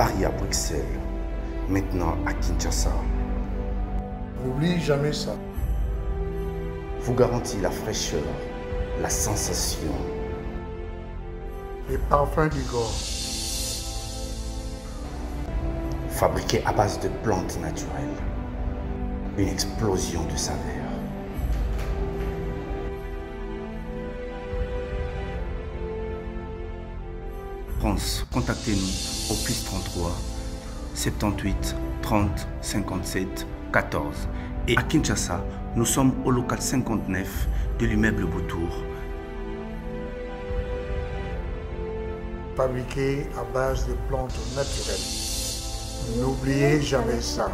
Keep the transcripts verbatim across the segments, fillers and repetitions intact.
Paris à Bruxelles, maintenant à Kinshasa, n'oublie jamais ça. vous garantit la fraîcheur, la sensation, Les parfums du corps. fabriquée à base de plantes naturelles, une explosion de saveurs. France, contactez-nous au plus trente-trois, soixante-dix-huit, trente, cinquante-sept, quatorze. Et à Kinshasa, nous sommes au local cinquante-neuf de l'immeuble Boutour. Fabriqué à base de plantes naturelles. N'oubliez jamais ça.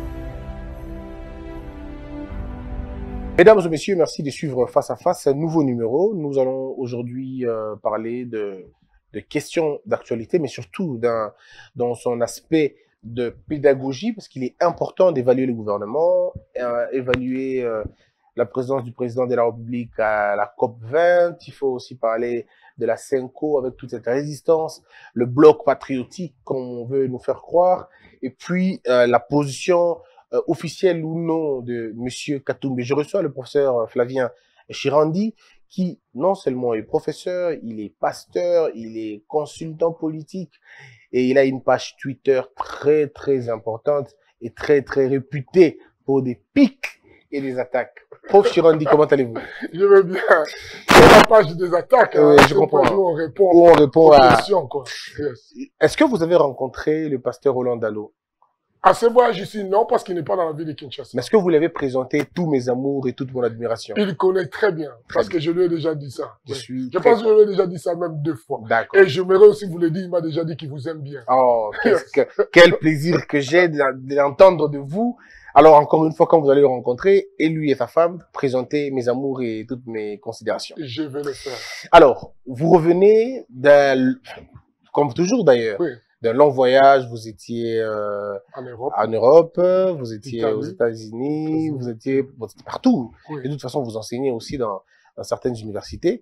Mesdames et messieurs, merci de suivre Face à Face, un nouveau numéro. Nous allons aujourd'hui euh, parler de, de questions d'actualité, mais surtout dans, dans son aspect de pédagogie, parce qu'il est important d'évaluer le gouvernement, euh, évaluer euh, la présence du président de la République à la COP vingt. Il faut aussi parler de la Senco avec toute cette résistance, le bloc patriotique qu'on veut nous faire croire, et puis euh, la position euh, officielle ou non de Monsieur Katumbi. Je reçois le professeur Flavien Chirandi, qui non seulement est professeur, il est pasteur, il est consultant politique, et il a une page Twitter très très importante et très très réputée pour des pics et des attaques. Prof Chirandi, comment allez-vous? Je veux bien. C'est la page des attaques. Oui, hein. je comprends. Où on répond, Où on répond aux à... questions, quoi. Yes. Est-ce que vous avez rencontré le pasteur Roland Dalo? À ce voyage ici, non, parce qu'il n'est pas dans la ville de Kinshasa. Mais est-ce que vous l'avez présenté tous mes amours et toute mon admiration? Il connaît très bien, Très parce bien. que je lui ai déjà dit ça. Je Oui. suis Je très- pense que je lui ai déjà dit ça même deux fois. D'accord. Et j'aimerais aussi vous le dire, il m'a déjà dit qu'il vous aime bien. Oh, qu'est-ce que, quel plaisir que j'ai de de l'entendre de vous. Alors, encore une fois, quand vous allez le rencontrer, et lui et sa femme, présentez mes amours et toutes mes considérations. Je vais le faire. Alors, vous revenez d'un, comme toujours d'ailleurs, Oui, d'un long voyage. Vous étiez euh, en Europe. en Europe, vous étiez Italie. aux États-Unis, vous étiez, vous étiez partout. Oui. Et de toute façon, vous enseignez aussi dans, dans certaines universités.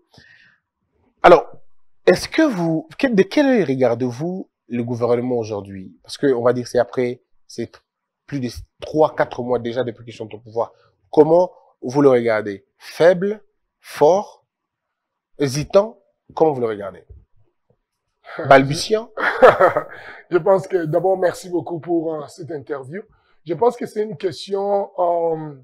Alors, est-ce que vous, quel- de quel œil regardez-vous le gouvernement aujourd'hui? Parce que on va dire que c'est après, c'est plus de trois, quatre mois déjà depuis qu'ils sont au pouvoir. Comment vous le regardez? Faible, fort, hésitant? Comment vous le regardez? Balbutiant? Je pense que d'abord, merci beaucoup pour euh, cette interview. Je pense que c'est une question euh,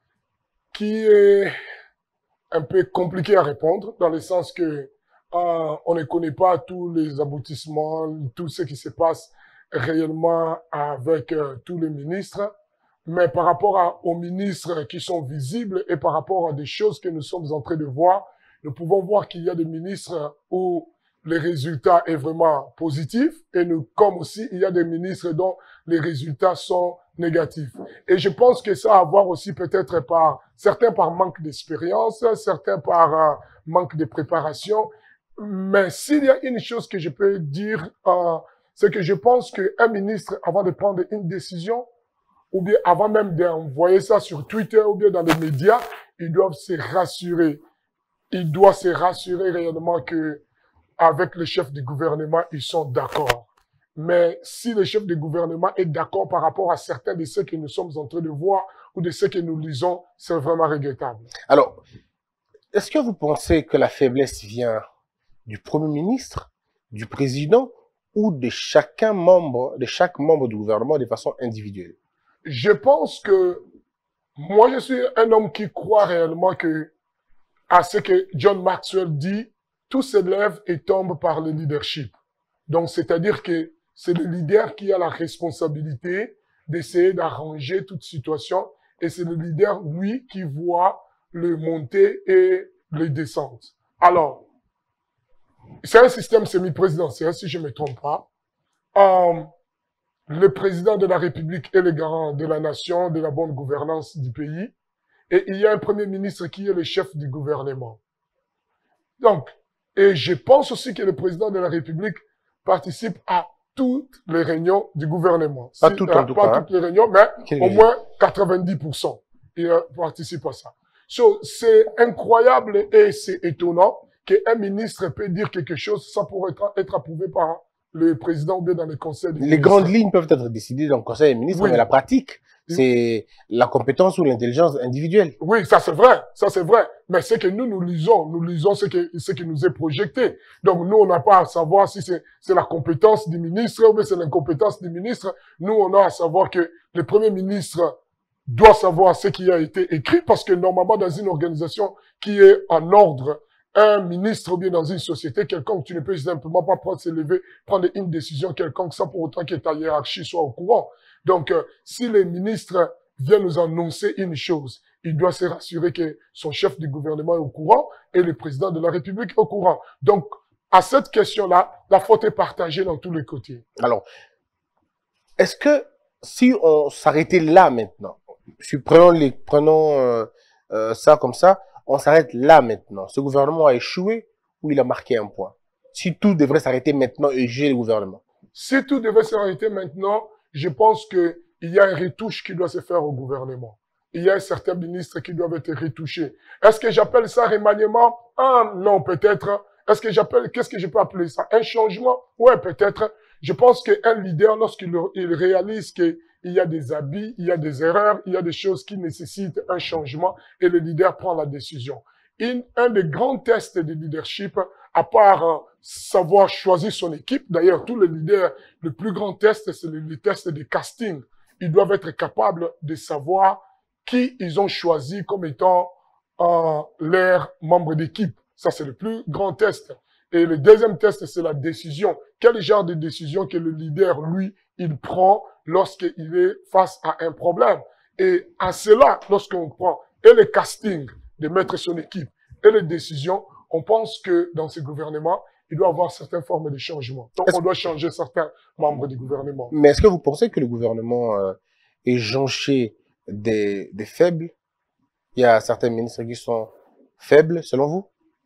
qui est un peu compliquée à répondre, dans le sens que euh, on ne connaît pas tous les aboutissements, tout ce qui se passe réellement avec euh, tous les ministres. Mais par rapport à, aux ministres qui sont visibles et par rapport à des choses que nous sommes en train de voir, nous pouvons voir qu'il y a des ministres où les résultats est vraiment positif et nous, comme aussi, il y a des ministres dont les résultats sont négatifs. Et je pense que ça a à voir aussi peut-être par, certains par manque d'expérience, certains par euh, manque de préparation. Mais s'il y a une chose que je peux dire, euh, c'est que je pense qu'un ministre, avant de prendre une décision, ou bien avant même d'envoyer ça sur Twitter ou bien dans les médias, ils doivent se rassurer. Il doit se rassurer réellement que avec le chef du gouvernement, ils sont d'accord. Mais si le chef du gouvernement est d'accord par rapport à certains de ceux que nous sommes en train de voir ou de ceux que nous lisons, c'est vraiment regrettable. Alors, est-ce que vous pensez que la faiblesse vient du Premier ministre, du président ou de chacun membre, de chaque membre du gouvernement de façon individuelle? Je pense que moi, je suis un homme qui croit réellement que à ce que John Maxwell dit, tout s'élève et tombe par le leadership. Donc, c'est-à-dire que c'est le leader qui a la responsabilité d'essayer d'arranger toute situation et c'est le leader, lui, qui voit le monter et le descendre. Alors, c'est un système semi-présidentiel, si je ne me trompe pas. Euh, le président de la République est le garant de la nation, de la bonne gouvernance du pays. Et il y a un premier ministre qui est le chef du gouvernement. Donc, et je pense aussi que le président de la République participe à toutes les réunions du gouvernement. Pas Si, toutes, euh, en tout pas cas, toutes les réunions, mais Quelle au réunion? moins quatre-vingt-dix pour cent. Il euh, participe à ça. So, c'est incroyable et c'est étonnant qu'un ministre peut dire quelque chose sans pour être, être approuvé par le président ou bien dans les conseils des Les ministres. grandes lignes peuvent être décidées dans le conseil des ministres, Oui. mais la pratique, c'est la compétence ou l'intelligence individuelle. Oui, ça c'est vrai, ça c'est vrai. Mais c'est que nous, nous lisons, nous lisons ce, que, ce qui nous est projeté. Donc nous, on n'a pas à savoir si c'est la compétence du ministre ou bien c'est l'incompétence du ministre. Nous, on a à savoir que le Premier ministre doit savoir ce qui a été écrit parce que normalement, dans une organisation qui est en ordre, un ministre ou bien dans une société quelconque, tu ne peux simplement pas prendre, se lever, prendre une décision quelconque sans pour autant que ta hiérarchie soit au courant. Donc, euh, si le ministre vient nous annoncer une chose, il doit se rassurer que son chef du gouvernement est au courant et le président de la République est au courant. Donc, à cette question-là, la faute est partagée dans tous les côtés. Alors, est-ce que si on s'arrêtait là maintenant, prenons, les, prenons euh, euh, ça comme ça, on s'arrête là maintenant, ce gouvernement a échoué ou il a marqué un point? Si tout devrait s'arrêter maintenant et juger le gouvernement? Si tout devait s'arrêter maintenant, je pense qu'il y a une retouche qui doit se faire au gouvernement. Il y a certains ministres qui doivent être retouchés. Est-ce que j'appelle ça remaniement? Ah, non, peut-être. Est-ce que j'appelle, qu'est-ce que je peux appeler ça? Un changement? Ouais, peut-être. Je pense qu'un leader, lorsqu'il il réalise qu'il y a des abus, il y a des erreurs, il y a des choses qui nécessitent un changement et le leader prend la décision. Une, un des grands tests de leadership, à part euh, savoir choisir son équipe, d'ailleurs, tous les leaders, le plus grand test, c'est le, le test de casting. Ils doivent être capables de savoir qui ils ont choisi comme étant euh, leurs membres d'équipe. Ça, c'est le plus grand test. Et le deuxième test, c'est la décision. Quel genre de décision que le leader, lui, il prend lorsqu'il est face à un problème. Et à cela, lorsqu'on prend et le casting de mettre son équipe et les décisions, on pense que dans ce gouvernement, il doit y avoir certaines formes de changement. Donc, on doit changer certains membres du gouvernement. Mais est-ce que vous pensez que le gouvernement euh, est jonché des, des faibles? Il y a certains ministres qui sont faibles, selon vous?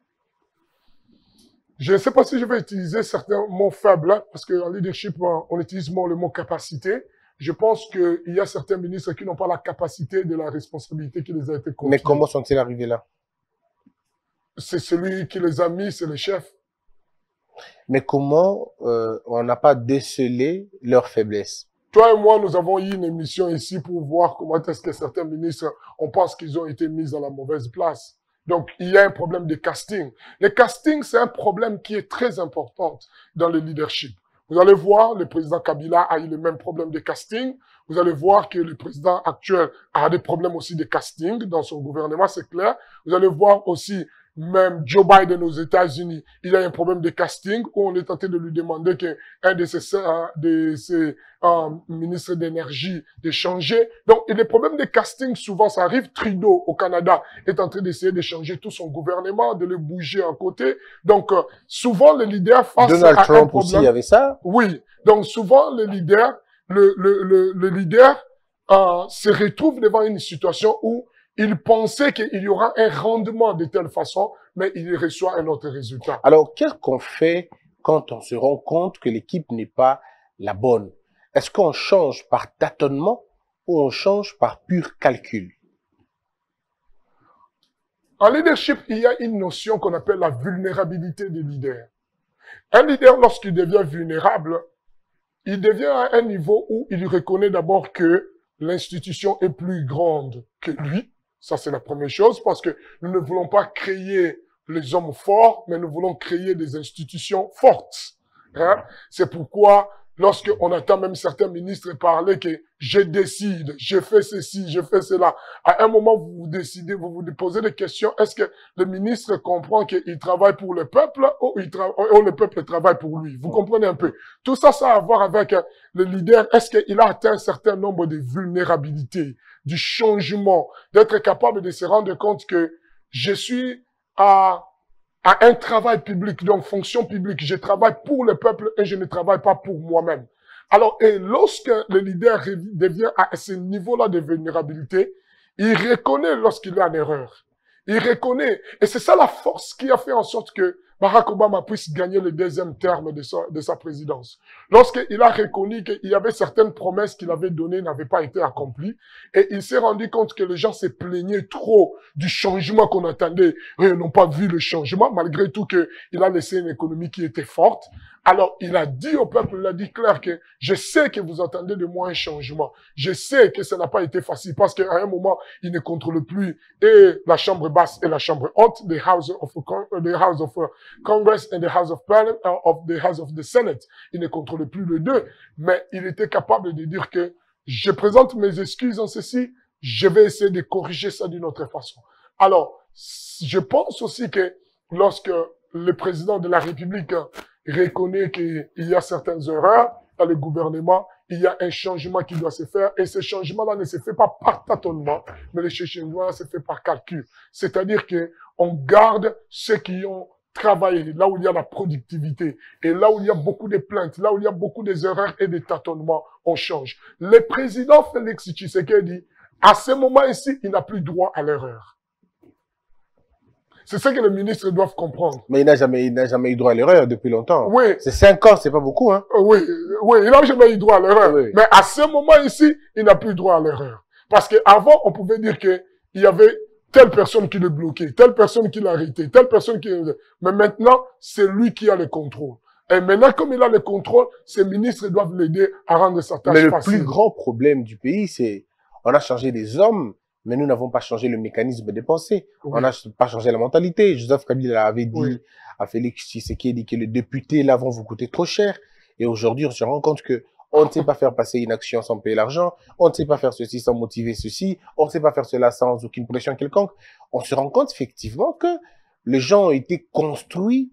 Je ne sais pas si je vais utiliser certains mots faibles, hein, parce qu'en leadership, on utilise moins le mot capacité. Je pense qu'il y a certains ministres qui n'ont pas la capacité de la responsabilité qui les a été confiée. Mais comment sont-ils arrivés là? C'est celui qui les a mis, c'est le chef. Mais comment euh, on n'a pas décelé leur faiblesse? Toi et moi, nous avons eu une émission ici pour voir comment est-ce que certains ministres, on pense qu'ils ont été mis à la mauvaise place. Donc, il y a un problème de casting. Le casting, c'est un problème qui est très important dans le leadership. Vous allez voir, le président Kabila a eu le même problème de casting. Vous allez voir que le président actuel a des problèmes aussi de casting dans son gouvernement, c'est clair. Vous allez voir aussi même Joe Biden aux États-Unis, il a un problème de casting où on est tenté de lui demander qu'un de ses, euh, de ses euh, ministres d'énergie de changer. Donc, et les problèmes de casting, souvent, ça arrive. Trudeau, au Canada, est en train d'essayer de changer tout son gouvernement, de le bouger à côté. Donc, euh, souvent, les leaders face Donald à Trump un problème... aussi, il y avait ça? Oui. Donc, souvent, les leaders, le, le, le, le leader euh, se retrouve devant une situation où il pensait qu'il y aura un rendement de telle façon, mais il reçoit un autre résultat. Alors, qu'est-ce qu'on fait quand on se rend compte que l'équipe n'est pas la bonne? Est-ce qu'on change par tâtonnement ou on change par pur calcul? En leadership, il y a une notion qu'on appelle la vulnérabilité des leaders. Un leader, lorsqu'il devient vulnérable, il devient à un niveau où il reconnaît d'abord que l'institution est plus grande que lui. Ça, c'est la première chose, parce que nous ne voulons pas créer les hommes forts, mais nous voulons créer des institutions fortes. Hein? C'est pourquoi, lorsqu'on entend même certains ministres parler que je décide, je fais ceci, je fais cela, à un moment, vous vous décidez, vous vous posez des questions, est-ce que le ministre comprend qu'il travaille pour le peuple ou, il ou le peuple travaille pour lui? Vous comprenez un peu? Tout ça, ça a à voir avec le leader. Est-ce qu'il a atteint un certain nombre de vulnérabilités, du changement, d'être capable de se rendre compte que je suis à, à un travail public, donc fonction publique. Je travaille pour le peuple et je ne travaille pas pour moi-même. Alors, et lorsque le leader devient à ce niveau-là de vulnérabilité, il reconnaît lorsqu'il est en erreur. Il reconnaît. Et c'est ça la force qui a fait en sorte que Barack Obama puisse gagner le deuxième terme de sa, de sa présidence. Lorsqu'il a reconnu qu'il y avait certaines promesses qu'il avait données n'avaient pas été accomplies, et il s'est rendu compte que les gens se plaignaient trop du changement qu'on attendait. Ils n'ont pas vu le changement, malgré tout qu'il a laissé une économie qui était forte. Alors, il a dit au peuple, il a dit clair que je sais que vous attendez de moi un changement. Je sais que ça n'a pas été facile parce qu'à un moment, il ne contrôle plus et la chambre basse et la chambre haute, the House of, the House of Congress and the House of Parliament, of the House of the Senate. Il ne contrôle plus les deux, mais il était capable de dire que je présente mes excuses en ceci, je vais essayer de corriger ça d'une autre façon. Alors, je pense aussi que lorsque le président de la République reconnaît qu'il y a certaines erreurs dans le gouvernement, il y a un changement qui doit se faire et ce changement-là ne se fait pas par tâtonnement, mais le changement-là se fait par calcul. C'est-à-dire que on garde ceux qui ont travaillé, là où il y a la productivité et là où il y a beaucoup de plaintes, là où il y a beaucoup des erreurs et des tâtonnements, on change. Le président Félix Tshisekedi, à ce moment ici, il n'a plus droit à l'erreur. C'est ça que les ministres doivent comprendre. Mais il n'a jamais, il n'a jamais eu droit à l'erreur depuis longtemps. Oui. C'est cinq ans, c'est pas beaucoup, hein. Oui, oui, il n'a jamais eu droit à l'erreur. Oui. Mais à ce moment ici, il n'a plus droit à l'erreur. Parce qu'avant, on pouvait dire que il y avait telle personne qui le bloquait, telle personne qui l'arrêtait, telle personne qui... Mais maintenant, c'est lui qui a le contrôle. Et maintenant, comme il a le contrôle, ses ministres doivent l'aider à rendre sa tâche facile. Mais le facile. plus grand problème du pays, c'est on a changé des hommes, mais nous n'avons pas changé le mécanisme des pensées. Oui. On n'a pas changé la mentalité. Joseph Kabila avait dit oui. à Félix Tshisekedi que les députés là vont vous coûter trop cher. Et aujourd'hui, on se rend compte que on ne sait pas faire passer une action sans payer l'argent. On ne sait pas faire ceci sans motiver ceci. On ne sait pas faire cela sans aucune pression quelconque. On se rend compte effectivement que les gens ont été construits,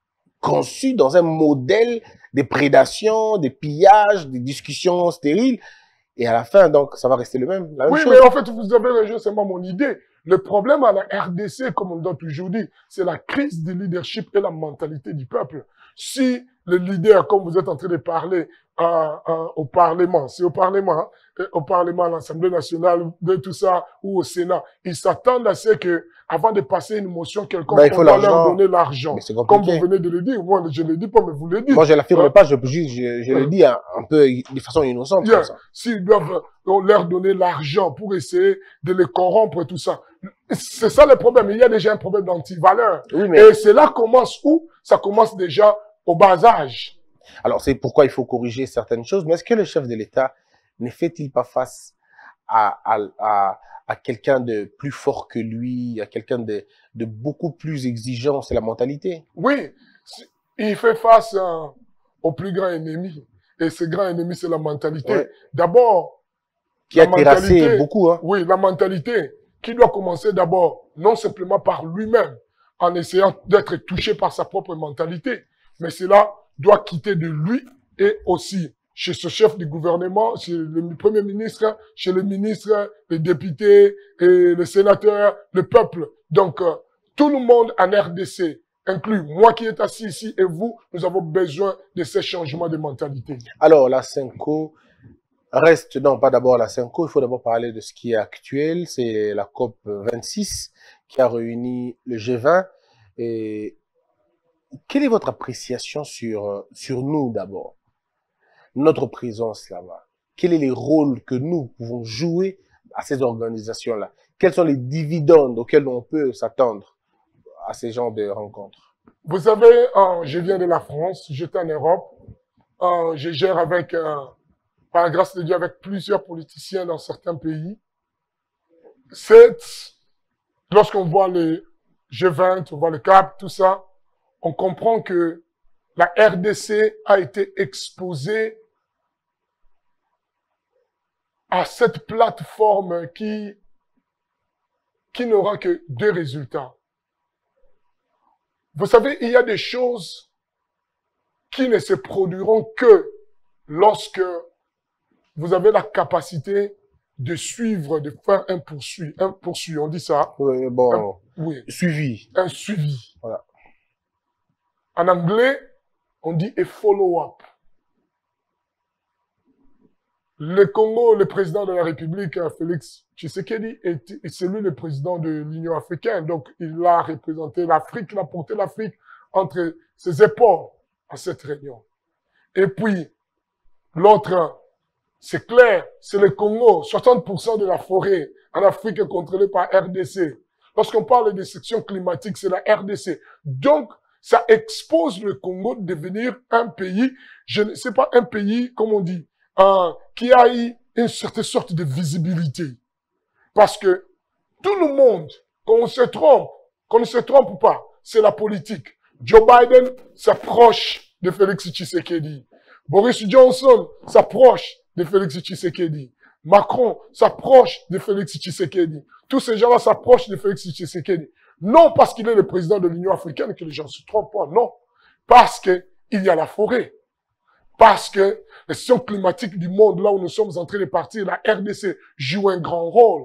conçus dans un modèle de prédation, de pillage, de discussions stériles. Et à la fin, donc, ça va rester le même, la même oui, chose. Oui, mais en fait, vous avez rejoint seulement mon idée. Le problème à la R D C, comme on doit toujours dire, c'est la crise du leadership et la mentalité du peuple. Si le leader, comme vous êtes en train de parler à, à, au Parlement, c'est au Parlement, hein, au Parlement, à l'Assemblée nationale, de tout ça, ou au Sénat, ils s'attendent à ce que, avant de passer une motion quelconque, ben, on va leur donner l'argent. Comme vous venez de le dire, moi je ne le dis pas, mais vous le dites. Moi je ne l'affirme ouais. pas, je, je, je, je le dis un, un peu de façon innocente. Yeah. S'ils doivent leur donner l'argent pour essayer de les corrompre et tout ça. C'est ça le problème. Il y a déjà un problème d'antivaleur. Oui, mais... Et cela commence où? Ça commence déjà au bas âge. Alors, c'est pourquoi il faut corriger certaines choses. Mais est-ce que le chef de l'État ne fait-il pas face à, à, à, à quelqu'un de plus fort que lui, à quelqu'un de, de beaucoup plus exigeant? C'est la mentalité. Oui, il fait face euh, au plus grand ennemi. Et ce grand ennemi, c'est la mentalité. Ouais. D'abord, qui a terrassé beaucoup. Hein. Oui, la mentalité qui doit commencer d'abord, non simplement par lui-même, en essayant d'être touché par sa propre mentalité, mais cela doit quitter de lui et aussi chez ce chef du gouvernement, chez le Premier ministre, chez le ministre, les députés, et les sénateurs, le peuple. Donc, euh, tout le monde en R D C, inclus moi qui est assis ici et vous, nous avons besoin de ces changements de mentalité. Alors, la Cinco reste, non, pas d'abord la Cinco, il faut d'abord parler de ce qui est actuel, c'est la COP vingt-six qui a réuni le G vingt. Et quelle est votre appréciation sur, sur nous d'abord, notre présence là-bas? Quels sont les rôles que nous pouvons jouer à ces organisations-là? Quels sont les dividendes auxquels on peut s'attendre à ces genres de rencontres? Vous savez, euh, je viens de la France, j'étais en Europe, euh, je gère avec, euh, par la grâce de Dieu, avec plusieurs politiciens dans certains pays. C'est, lorsqu'on voit les G vingt, on voit le C A P, tout ça, on comprend que la R D C a été exposée à cette plateforme qui, qui n'aura que deux résultats. Vous savez, il y a des choses qui ne se produiront que lorsque vous avez la capacité de suivre, de faire un poursuivi. Un poursuivi, on dit ça. Oui, bon. Un, oui. Suivi. Un suivi. Voilà. En anglais, on dit a follow-up. Le Congo, le président de la République, Félix Tshisekedi, c'est lui le président de l'Union africaine. Donc, il a représenté l'Afrique, il a porté l'Afrique entre ses épaules à cette réunion. Et puis, l'autre, c'est clair, c'est le Congo. soixante pour cent de la forêt en Afrique est contrôlée par R D C. Lorsqu'on parle des sections climatiques, c'est la R D C. Donc, ça expose le Congo de devenir un pays, je ne sais pas, un pays, comme on dit, euh, qui a eu une certaine sorte de visibilité. Parce que tout le monde, qu'on se trompe, qu'on ne se trompe pas, c'est la politique. Joe Biden s'approche de Félix Tshisekedi. Boris Johnson s'approche de Félix Tshisekedi. Macron s'approche de Félix Tshisekedi. Tous ces gens-là s'approchent de Félix Tshisekedi. Non parce qu'il est le président de l'Union africaine que les gens se trompent pas, non. Parce que il y a la forêt. Parce que la situation climatique du monde, là où nous sommes en train de partir, la R D C joue un grand rôle.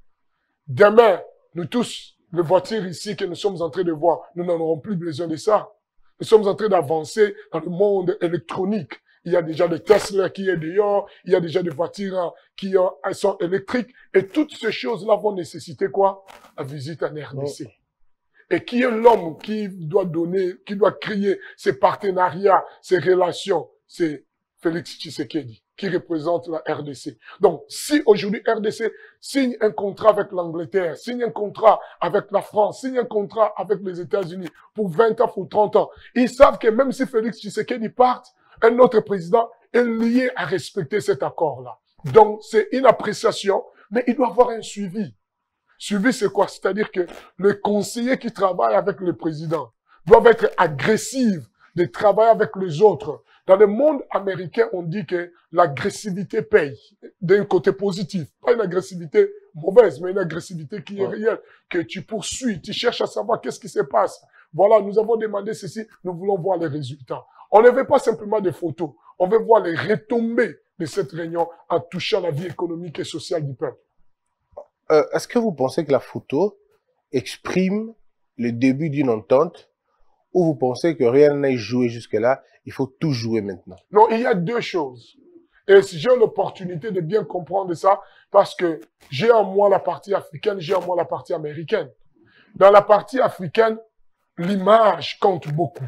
Demain, nous tous, les voitures ici que nous sommes en train de voir, nous n'en aurons plus besoin de ça. Nous sommes en train d'avancer dans le monde électronique. Il y a déjà des Tesla qui est dehors, il y a déjà des voitures qui sont électriques. Et toutes ces choses-là vont nécessiter quoi? La visite en R D C. Oh. Et qui est l'homme qui doit donner, qui doit créer ces partenariats, ces relations? C'est Félix Tshisekedi, qui représente la R D C. Donc, si aujourd'hui R D C signe un contrat avec l'Angleterre, signe un contrat avec la France, signe un contrat avec les États-Unis pour vingt ans, pour trente ans, ils savent que même si Félix Tshisekedi parte, un autre président est lié à respecter cet accord-là. Donc, c'est une appréciation, mais il doit avoir un suivi. Suivi, c'est quoi? C'est-à-dire que les conseillers qui travaillent avec le président doivent être agressifs de travailler avec les autres. Dans le monde américain, on dit que l'agressivité paye d'un côté positif. Pas une agressivité mauvaise, mais une agressivité qui est ouais. réelle, que tu poursuis, tu cherches à savoir qu'est-ce qui se passe. Voilà, nous avons demandé ceci, nous voulons voir les résultats. On ne veut pas simplement des photos, on veut voir les retombées de cette réunion en touchant la vie économique et sociale du peuple. Euh, Est-ce que vous pensez que la photo exprime le début d'une entente ou vous pensez que rien n'a joué jusque-là, il faut tout jouer maintenant? Non, il y a deux choses. Et j'ai l'opportunité de bien comprendre ça parce que j'ai en moi la partie africaine, j'ai en moi la partie américaine. Dans la partie africaine, l'image compte beaucoup.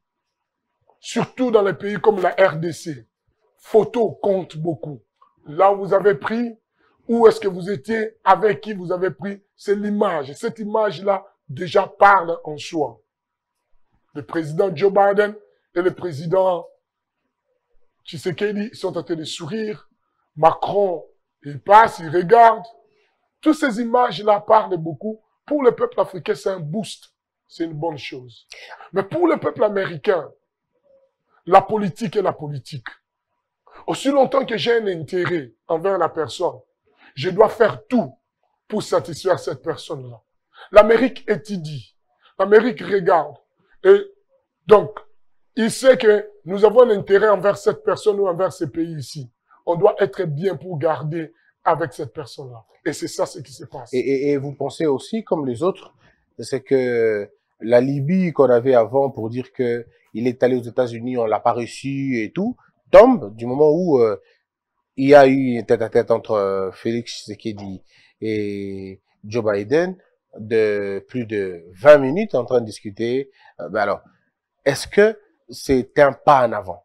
Surtout dans les pays comme la R D C. Photo compte beaucoup. Là où vous avez pris, où est-ce que vous étiez, avec qui vous avez pris, c'est l'image. Cette image-là déjà parle en soi. Le président Joe Biden et le président Tshisekedi sont en train de sourire. Macron, il passe, il regarde. Toutes ces images-là parlent beaucoup. Pour le peuple africain, c'est un boost. C'est une bonne chose. Mais pour le peuple américain, la politique est la politique. Aussi longtemps que j'ai un intérêt envers la personne, je dois faire tout pour satisfaire cette personne-là. L'Amérique étudie. L'Amérique regarde. Et donc, il sait que nous avons un intérêt envers cette personne ou envers ce pays ici. On doit être bien pour garder avec cette personne-là. Et c'est ça ce qui se passe. Et, et, et vous pensez aussi, comme les autres, c'est que la Libye qu'on avait avant pour dire que il est allé aux États-Unis, on l'a pas reçu et tout, tombe du moment où euh, il y a eu une tête-à-tête entre euh, Félix Tshisekedi et Joe Biden de plus de vingt minutes en train de discuter. Euh, ben alors, est-ce que c'est un pas en avant?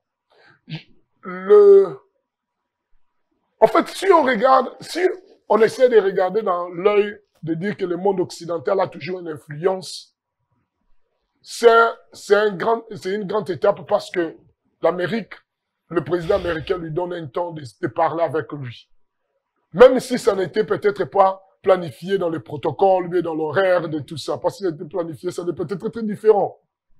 Le... En fait, si on regarde, si on essaie de regarder dans l'œil de dire que le monde occidental a toujours une influence, c'est un grand, c'est une grande étape parce que l'Amérique, le président américain lui donne un temps de, de parler avec lui. Même si ça n'était peut-être pas planifié dans le protocole, mais dans l'horaire de tout ça. Parce que c'était planifié, ça peut être très différent.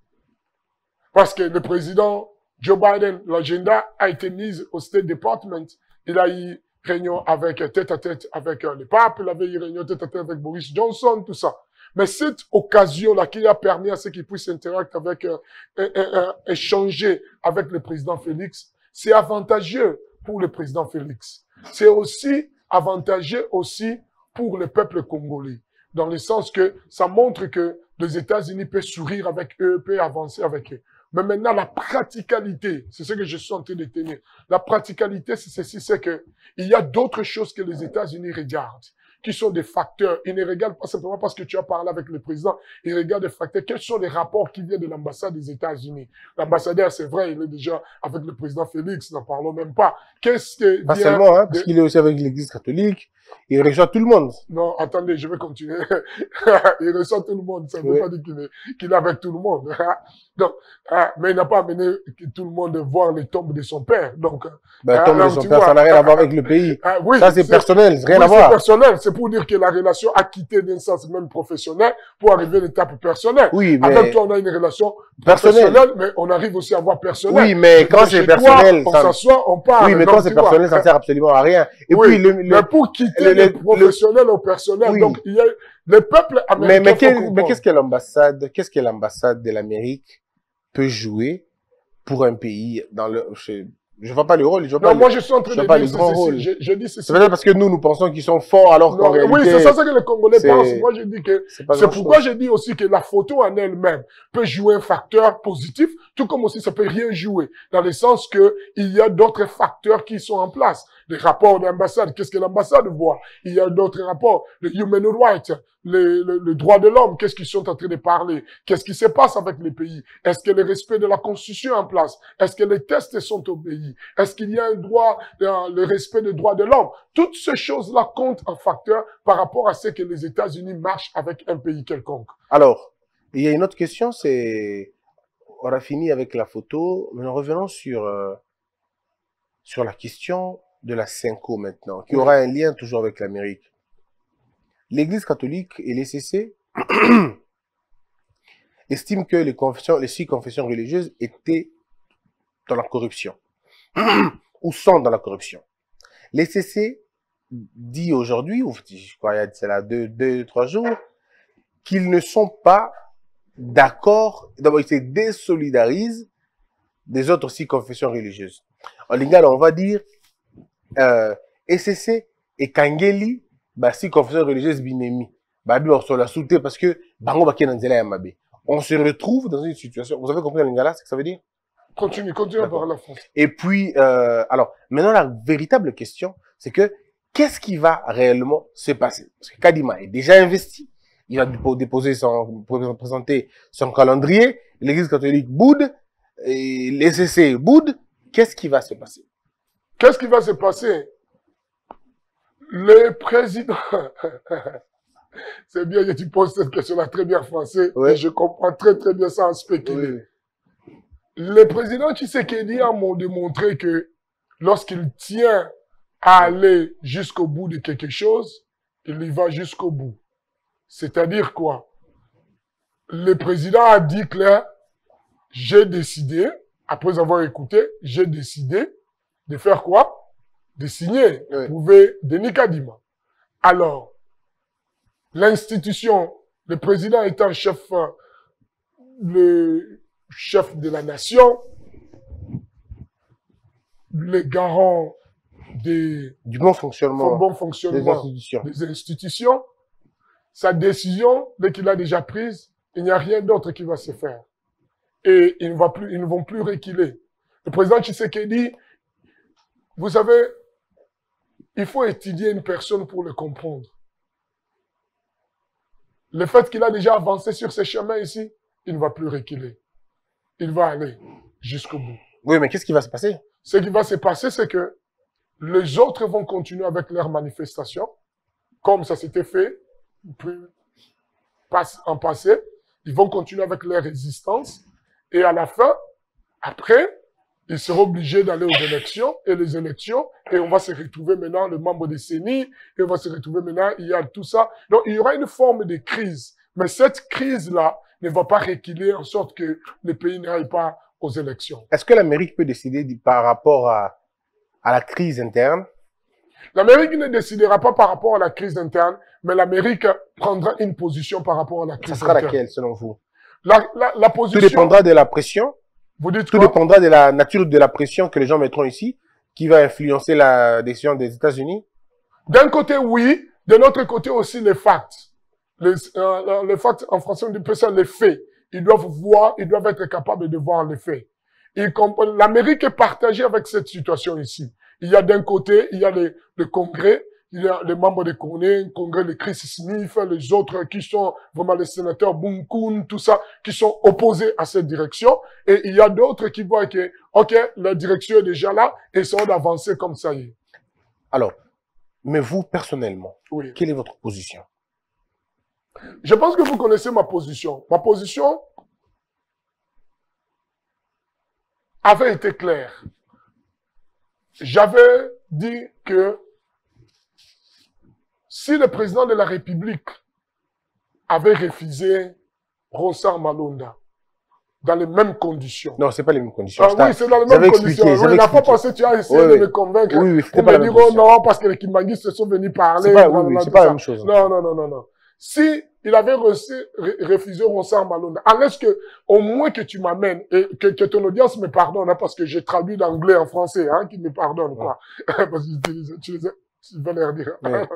Parce que le président Joe Biden, l'agenda a été mis au State Department. Il a eu réunion avec tête à tête avec le pape, il avait eu réunion tête à tête avec Boris Johnson, tout ça. Mais cette occasion-là qui a permis à ce qu'il puisse interagir avec, euh, euh, euh, échanger avec le président Félix, c'est avantageux pour le président Félix. C'est aussi avantageux aussi pour le peuple congolais. Dans le sens que ça montre que les États-Unis peuvent sourire avec eux, peuvent avancer avec eux. Mais maintenant, la praticalité, c'est ce que je suis en train de tenir. La praticalité, c'est ceci, c'est que il y a d'autres choses que les États-Unis regardent, qui sont des facteurs. Ils ne regardent pas simplement parce que tu as parlé avec le président, ils regardent des facteurs. Quels sont les rapports qui viennent de l'ambassade des États-Unis? L'ambassadeur, c'est vrai, il est déjà avec le président Félix, n'en parlons même pas. Qu'est-ce que Pas seulement, hein, parce de... qu'il est aussi avec l'Église catholique. il reçoit tout le monde. Non, attendez, je vais continuer. Il reçoit tout le monde, ça ne veut Oui. pas dire qu'il est, qu'il est avec tout le monde. Donc, ah, mais il n'a pas amené tout le monde voir les tombes de son père. Donc, Ben, ah, tombe de donc, son tu père, vois, ça n'a rien à voir avec le pays. ah, oui, Ça, c'est personnel, rien oui, à c'est voir. personnel. C'est pour dire que la relation a quitté d'un sens même professionnel pour arriver à l'étape personnelle. Oui, mais Avec toi, on a une relation personnel. professionnelle, mais on arrive aussi à avoir personnel. Oui, mais quand c'est Chez toi, personnel, on ça- s'assoit, on parle. Oui, mais Donc, quand c'est tu vois, personnel, ça ne sert absolument à rien. Et oui, puis, le, le- mais pour quitter le- le, le- professionnel au personnel, Oui. donc il y a le peuple américain. mais, mais, faut quel- comprendre. mais qu'est-ce que l'ambassade, qu'est-ce que l'ambassade de l'Amérique peut jouer pour un pays dans le, je, je vois pas le rôle, je vois Non, pas moi le- je suis en train je vois de pas dire le grand ceci. rôle. Je, je dis ceci. C'est peut-être parce que nous, nous pensons qu'ils sont forts alors qu'en Non, réalité. oui, c'est ça que les Congolais c'est- pensent. Moi je dis que c'est pas c'est grand-chose. pourquoi je dis aussi que la photo en elle-même peut jouer un facteur positif, tout comme aussi ça peut rien jouer, dans le sens que il y a d'autres facteurs qui sont en place. Les rapports d'ambassade, qu'est-ce que l'ambassade voit? Il y a d'autres rapports, le human rights, le, le, le droit de l'homme, qu'est-ce qu'ils sont en train de parler? Qu'est-ce qui se passe avec les pays? Est-ce que le respect de la Constitution est en place? Est-ce que les tests sont obéis? Est-ce qu'il y a un droit, euh, le respect des droits de l'homme? Toutes ces choses-là comptent un facteur par rapport à ce que les États-Unis marchent avec un pays quelconque. Alors, il y a une autre question, c'est, on a fini avec la photo, mais nous revenons sur, euh, sur la question de la Cinco maintenant, qui Oui. aura un lien toujours avec l'Amérique. L'Église catholique et l'E C C estiment que les confessions, les six confessions religieuses étaient dans la corruption, ou sont dans la corruption. L'E C C dit aujourd'hui, ou je crois il y a c'est là deux, deux, trois jours, qu'ils ne sont pas d'accord, d'abord ils se désolidarisent des autres six confessions religieuses. En lingala, on va dire, euh, E C C et Kangeli, bah, six confessions religieuses binemi. Bah, on se la souté parce que, bango baki nanzela yamabe. On se retrouve dans une situation, vous avez compris en lingala, ce que ça veut dire? Continue, continue à parler la France. Et puis, euh, alors, maintenant, la véritable question, c'est que, qu'est-ce qui va réellement se passer? Parce que Kadima est déjà investi, il va déposer son, présenter son calendrier, l'Église catholique boude, et l'E C C boude, qu'est-ce qui va se passer? Qu'est-ce qui va se passer? Le président, c'est bien que tu poses cette question-là très bien français, Ouais. et je comprends très très bien ça en spéculer. Oui. Le président Tshisekedi a démontré que lorsqu'il tient à aller jusqu'au bout de quelque chose, il y va jusqu'au bout. C'est-à-dire quoi? Le président a dit clair, j'ai décidé, après avoir écouté, j'ai décidé de faire quoi? De signer, Oui. prouver Denis Kadima. Alors, l'institution, le président étant chef, euh, le chef de la nation, le garant des Du bon fonctionnement bon des fonctionnement institutions. des institutions, sa décision, dès qu'il a déjà prise, il n'y a rien d'autre qui va se faire. Et ils ne, va plus, ils ne vont plus reculer. Le président Tshisekedi, vous savez, il faut étudier une personne pour le comprendre. Le fait qu'il a déjà avancé sur ce chemin ici, il ne va plus reculer. Il va aller jusqu'au bout. Oui, mais qu'est-ce qui va se passer? Ce qui va se passer, c'est que les autres vont continuer avec leurs manifestations, comme ça s'était fait en passé. Ils vont continuer avec leur résistance. Et à la fin, après, ils seront obligés d'aller aux élections. Et les élections, et on va se retrouver maintenant, le membre des C E N I, et on va se retrouver maintenant, il y a tout ça. Donc, il y aura une forme de crise. Mais cette crise-là ne va pas reculer en sorte que le pays n'aille pas aux élections. Est-ce que l'Amérique peut décider par rapport à, à la crise interne? L'Amérique ne décidera pas par rapport à la crise interne, mais l'Amérique prendra une position par rapport à la crise Ça sera interne. laquelle, selon vous? La, la, la Tout position... dépendra de la pression. Vous dites Tout quoi? dépendra de la nature de la pression que les gens mettront ici, qui va influencer la décision des États-Unis. D'un côté, oui. De l'autre côté aussi, les facts. Les, euh, les facts, en français, on dit ça, les faits. Ils doivent voir, ils doivent être capables de voir les faits. L'Amérique est partagée avec cette situation ici. Il y a d'un côté, il y a les, le Congrès, il y a les membres du Congrès, le Congrès de Chris Smith, les autres qui sont vraiment les sénateurs Bunkun, tout ça, qui sont opposés à cette direction. Et il y a d'autres qui voient que, OK, la direction est déjà là, et ça va d'avancer comme ça y est. Alors, Mais vous, personnellement, Oui. quelle est votre position? Je pense que vous connaissez ma position. Ma position avait été claire. J'avais dit que si le président de la République avait refusé Ronsard Malonda dans les mêmes conditions. Non, c'est pas les mêmes conditions. Ah oui, c'est dans les mêmes conditions. Oui, la fois passée, tu as essayé oui, de oui. me convaincre Oui, oui, pour me dire, oh non, parce que les Kimbanguis se sont venus parler. C'est pas, oui, oui, c'est pas la même chose. Non, non, non, non, non. Si il avait reçu, refusé Ronsard Malonda, alors que, au moins que tu m'amènes, et que, que ton audience me pardonne, hein, parce que j'ai traduit d'anglais en français, hein, qu'ils me pardonnent, quoi. Ouais. Parce que tu, tu, tu, tu vas leur dire. Ouais.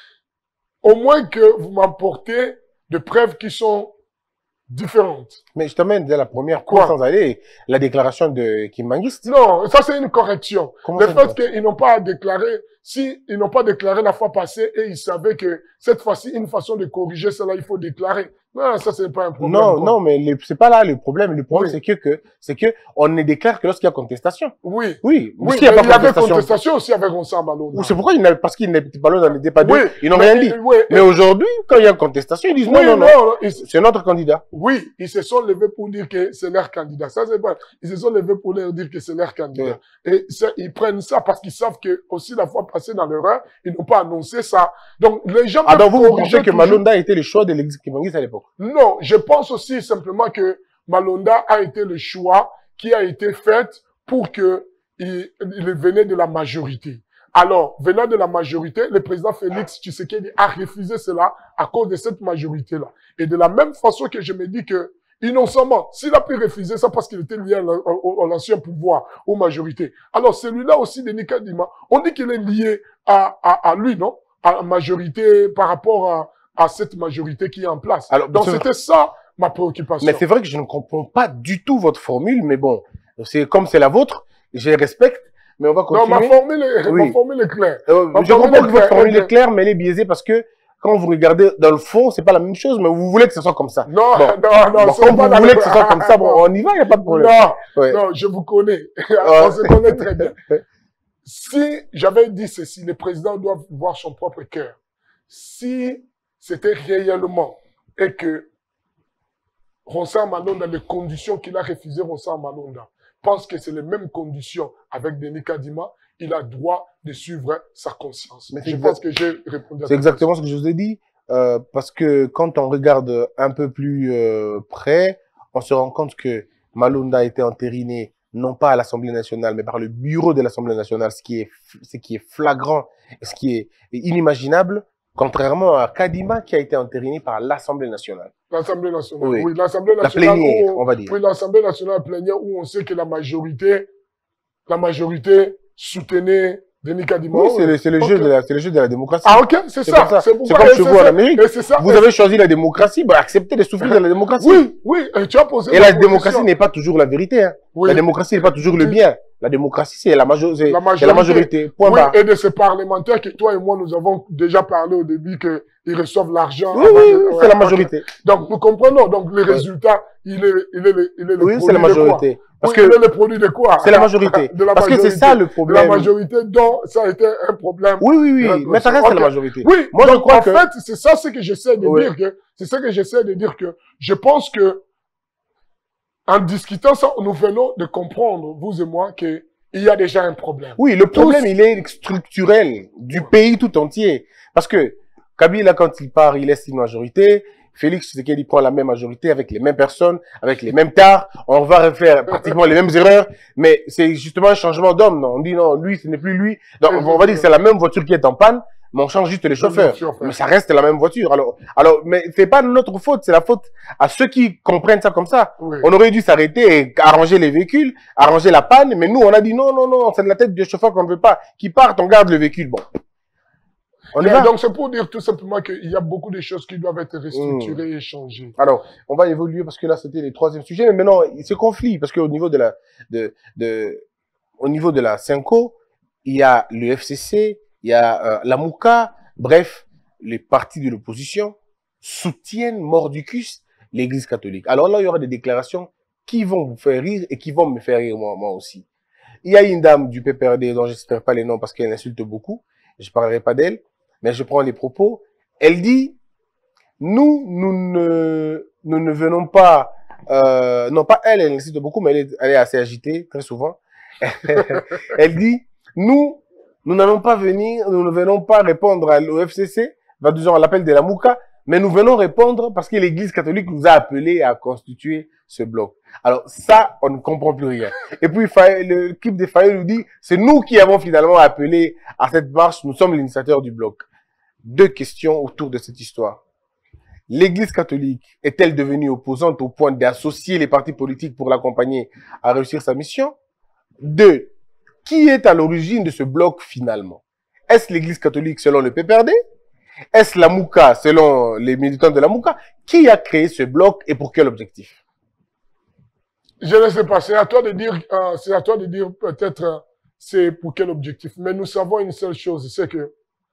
Au moins que vous m'apportez de preuves qui sont différentes. Mais je t'amène dès la première Quoi? sans aller la déclaration de Kim Mangiste. Non, ça c'est une correction. Comment le ça, fait qu'ils n'ont pas déclaré, si ils n'ont pas déclaré la fois passée et ils savaient que cette fois-ci, une façon de corriger cela, il faut déclarer. Non, ça c'est pas un problème. Non, quoi. non, mais le- c'est pas là le problème. Le problème, Oui. c'est que, que, c'est que, on ne déclare que lorsqu'il y a contestation. Oui. Oui. Oui, S'il y a mais pas il y avait contestation. contestation aussi avec Ronsard Malonda. Ou c'est pourquoi ils n'avaient, parce qu'ils n'étaient pas là, n'étaient pas deux. Oui, Ils n'ont mais- rien dit. oui, Mais et- aujourd'hui, quand il y a contestation, ils disent non, oui, non, non. ils- C'est notre candidat. Oui, ils se sont levés pour dire que c'est leur candidat. Ça, c'est pas, ils se sont levés pour leur dire que c'est leur candidat. Et ça, ils prennent ça parce qu'ils savent que, aussi, la fois passée dans l'erreur, ils n'ont pas annoncé ça. Donc, les gens Ah, donc peuvent vous, vous corriger pensez que toujours. Malonda était le choix de l'ex Kim Mangiste à l'époque? Non, je pense aussi simplement que Malonda a été le choix qui a été fait pour que il, il venait de la majorité. Alors, venant de la majorité, le président Félix Tshisekedi a refusé cela à cause de cette majorité-là. Et de la même façon que je me dis que, innocemment, s'il a pu refuser ça parce qu'il était lié à la- au- à l'ancien pouvoir, aux majorités. Alors, celui-là aussi, Denis Kadima, on dit qu'il est lié à, à, à lui, non? À la majorité par rapport à, à cette majorité qui est en place. Alors, Donc, c'est- c'était ça ma préoccupation. Mais c'est vrai que je ne comprends pas du tout votre formule, mais bon, c'est comme c'est la vôtre, je respecte, mais on va Non, continuer. ma formule est, Oui. ma formule est claire. Euh, Ma je formule comprends est que votre claire, formule ok. est claire, mais elle est biaisée parce que quand vous regardez dans le fond, c'est pas la même chose, mais vous voulez que ce soit comme ça. Non, Bon. non, non, Bon, c'est comme pas vous dans voulez le- que ce soit comme ça, bon, on y va, il n'y a pas de problème. Non, Ouais. non, je vous connais. On se connaît très bien. Si j'avais dit ceci, le président doit voir son propre cœur. Si c'était réellement et que Ronsard Malonda, les conditions qu'il a refusé Ronsard Malonda, pense que c'est les mêmes conditions avec Denis Kadima, il a droit de suivre sa conscience. Mais c'est Je exact- pense que j'ai répondu à C'est ta exactement ce que je vous ai dit, euh, parce que quand on regarde un peu plus euh, près, on se rend compte que Malonda a été entériné non pas à l'Assemblée nationale, mais par le bureau de l'Assemblée nationale, ce qui est, ce qui est flagrant, et ce qui est inimaginable, contrairement à Kadima qui a été entériné par l'Assemblée nationale. L'Assemblée nationale. Oui. Oui, l'Assemblée La nationale. plénière, où- on va dire. Oui, l'Assemblée nationale plénière où on sait que la majorité, la majorité soutenait Denis Kadima. Oui, c'est le, c'est le Ok. jeu de la, c'est le jeu de la démocratie. Ah, ok, c'est C'est ça. comme ça. C'est C'est pourquoi- comme et chez c'est vous en ça. Amérique. Et c'est ça. Vous Et avez choisi la démocratie, bah, acceptez de souffrir de la démocratie. Oui, oui, et tu as posé Et ma la position. démocratie n'est pas toujours la vérité. Hein. Oui. La démocratie n'est pas toujours le Tu- bien. La démocratie, c'est la, majo c'est La c'est la majorité. Point Oui, barre. et de ces parlementaires que toi et moi, nous avons déjà parlé au début qu'ils reçoivent l'argent. Oui, avant oui, de- oui, ouais, c'est la ok. majorité. Donc, nous comprenons. Donc, les Ouais. résultats, il est, il est, le- il est le Oui, produit c'est la de quoi? majorité. Parce Oui, il est que le produit de quoi? c'est la majorité. De la Parce que c'est majorité. ça le De la problème. majorité, donc, ça a été un problème. Oui, oui, de la oui. Mais ça reste Ok. la majorité. Oui, Moi, donc, je crois en que... fait, c'est ça ce que j'essaie de Oui. dire que, c'est ça que j'essaie de dire que, je pense que, en discutant ça, nous venons de comprendre, vous et moi, que il y a déjà un problème. Oui, le problème, Tous- il est structurel du pays tout entier. Parce que Kabila, quand il part, il laisse une majorité. Félix Tshisekedi prend la même majorité avec les mêmes personnes, avec les mêmes tares. On va refaire pratiquement les mêmes erreurs. Mais c'est justement un changement d'homme. Non, on dit non, lui, ce n'est plus lui. Donc, on va dire que c'est la même voiture qui est en panne, mais on change juste les chauffeurs. chauffeur. Mais ça reste la même voiture. Alors, alors, mais c'est pas notre faute, c'est la faute à ceux qui comprennent ça comme ça. Oui. On aurait dû s'arrêter et arranger les véhicules, arranger la panne, mais nous, on a dit non, non, non, c'est de la tête du chauffeur qu'on ne veut pas. Qui partent, on garde le véhicule. Bon. On y Mais va. donc, c'est pour dire tout simplement qu'il y a beaucoup de choses qui doivent être restructurées et changées. Alors, on va évoluer parce que là, c'était le troisième sujet, mais maintenant, c'est conflit, parce qu'au niveau de la, de, de, au niveau de la Cinco, il y a le F C C, il y a euh, la Mouka, bref, les partis de l'opposition soutiennent mordicus l'église catholique. Alors là, il y aura des déclarations qui vont vous faire rire et qui vont me faire rire moi, moi aussi. Il y a une dame du P P R D dont je ne citerai pas les noms parce qu'elle insulte beaucoup, je ne parlerai pas d'elle, mais je prends les propos. Elle dit, nous, nous ne, nous ne venons pas, euh, non pas elle, elle insiste beaucoup, mais elle est, elle est assez agitée, très souvent. Elle dit, nous, nous n'allons pas venir, nous ne venons pas répondre à l'O F C C, va disons à l'appel de la Mouka, mais nous venons répondre parce que l'Église catholique nous a appelés à constituer ce bloc. Alors ça, on ne comprend plus rien. Et puis l'équipe de Faye nous dit, c'est nous qui avons finalement appelé à cette marche, nous sommes l'initiateur du bloc. Deux questions autour de cette histoire. L'Église catholique est-elle devenue opposante au point d'associer les partis politiques pour l'accompagner à réussir sa mission? Deux, qui est à l'origine de ce bloc finalement? Est-ce l'Église catholique selon le P P R D? Est-ce la Mouka selon les militants de la Mouka? Qui a créé ce bloc et pour quel objectif? Je ne sais pas, c'est à toi de dire, euh, c'est à toi de dire peut-être euh, c'est pour quel objectif. Mais nous savons une seule chose, c'est que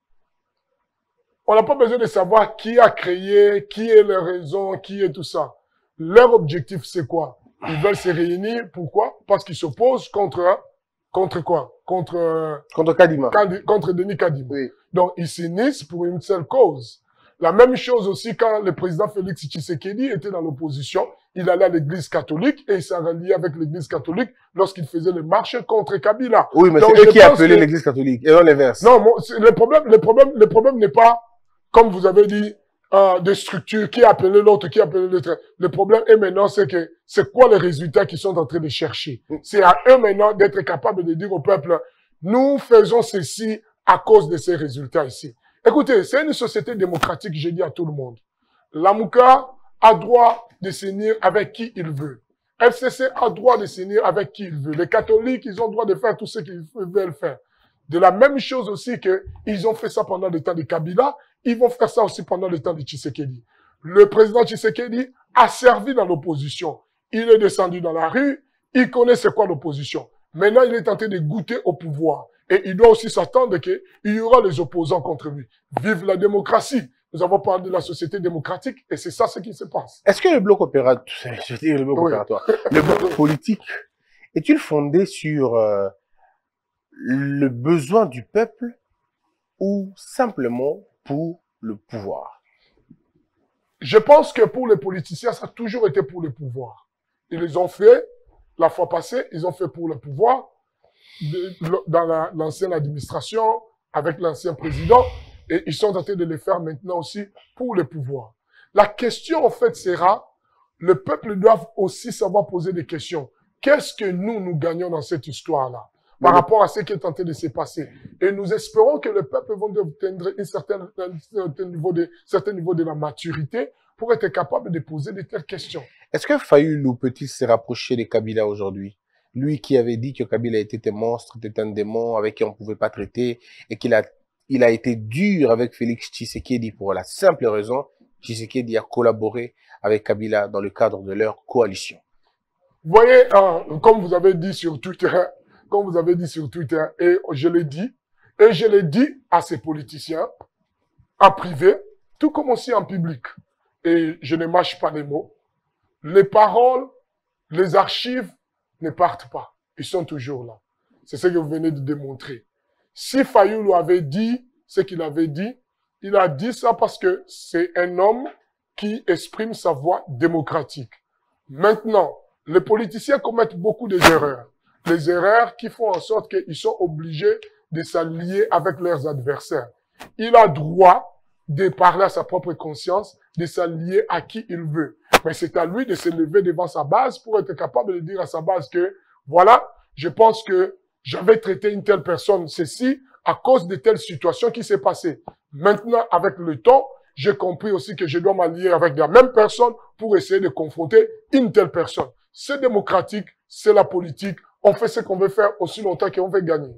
on n'a pas besoin de savoir qui a créé, qui est leur raison, qui est tout ça. Leur objectif, c'est quoi? Ils veulent se réunir. Pourquoi? Parce qu'ils s'opposent contre, contre quoi? Contre, contre Kadima. Contre Denis Kadima. Oui. Donc, ils s'unissent pour une seule cause. La même chose aussi quand le président Félix Tshisekedi était dans l'opposition. Il allait à l'église catholique et il s'est rallié avec l'église catholique lorsqu'il faisait les marches contre Kabila. Oui, mais c'est eux qui appelaient que... l'église catholique et non l'inverse. Non, moi, le problème, le problème, le problème n'est pas, comme vous avez dit, euh, des structures, qui a appelé l'autre, qui a appelé l'autre. Le problème est maintenant, c'est que c'est quoi les résultats qu'ils sont en train de chercher. C'est à eux maintenant d'être capables de dire au peuple, nous faisons ceci à cause de ces résultats ici. Écoutez, c'est une société démocratique, j'ai dit à tout le monde. La Mouka a droit de s'unir avec qui il veut. F C C a droit de s'unir avec qui il veut. Les catholiques, ils ont droit de faire tout ce qu'ils veulent faire. De la même chose aussi que ils ont fait ça pendant le temps de Kabila, ils vont faire ça aussi pendant le temps de Tshisekedi. Le président Tshisekedi a servi dans l'opposition. Il est descendu dans la rue, il connaît c'est quoi l'opposition. Maintenant, il est tenté de goûter au pouvoir. Et il doit aussi s'attendre qu'il y aura les opposants contre lui. Vive la démocratie! Nous avons parlé de la société démocratique et c'est ça ce qui se passe. Est-ce que le bloc opératoire, je veux dire le bloc oui. opératoire, le bloc politique, est-il fondé sur euh, le besoin du peuple ou simplement pour le pouvoir? Je pense que pour les politiciens, ça a toujours été pour le pouvoir. Ils les ont fait, la fois passée, ils ont fait pour le pouvoir, de, dans l'ancienne la, administration, avec l'ancien président, et ils sont en train de le faire maintenant aussi pour le pouvoir. La question, en fait, sera, le peuple doit aussi savoir poser des questions. Qu'est-ce que nous, nous gagnons dans cette histoire-là, par oui. rapport à ce qui est en train de se passer? Et nous espérons que le peuple va atteindre un certain, un certain niveau de, certain niveau de la maturité pour être capable de poser de telles questions. Est-ce que Fayulu peut-il se rapprocher de Kabila aujourd'hui? Lui qui avait dit que Kabila était un monstre, était un démon avec qui on ne pouvait pas traiter et qu'il a, il a été dur avec Félix Tshisekedi pour la simple raison, Tshisekedi a collaboré avec Kabila dans le cadre de leur coalition. Vous voyez, euh, comme vous avez dit sur Twitter, comme vous avez dit sur Twitter, et je l'ai dit, et je l'ai dit à ces politiciens, en privé, tout comme aussi en public. Et je ne mâche pas les mots. Les paroles, les archives ne partent pas. Ils sont toujours là. C'est ce que vous venez de démontrer. Si Fayulu avait dit ce qu'il avait dit, il a dit ça parce que c'est un homme qui exprime sa voix démocratique. Maintenant, les politiciens commettent beaucoup d'erreurs. Les erreurs qui font en sorte qu'ils sont obligés de s'allier avec leurs adversaires. Il a droit de parler à sa propre conscience, de s'allier à qui il veut. Mais c'est à lui de se lever devant sa base pour être capable de dire à sa base que, voilà, je pense que j'avais traité une telle personne ceci à cause de telle situation qui s'est passée. Maintenant, avec le temps, j'ai compris aussi que je dois m'allier avec la même personne pour essayer de confronter une telle personne. C'est démocratique, c'est la politique. On fait ce qu'on veut faire aussi longtemps qu'on veut gagner.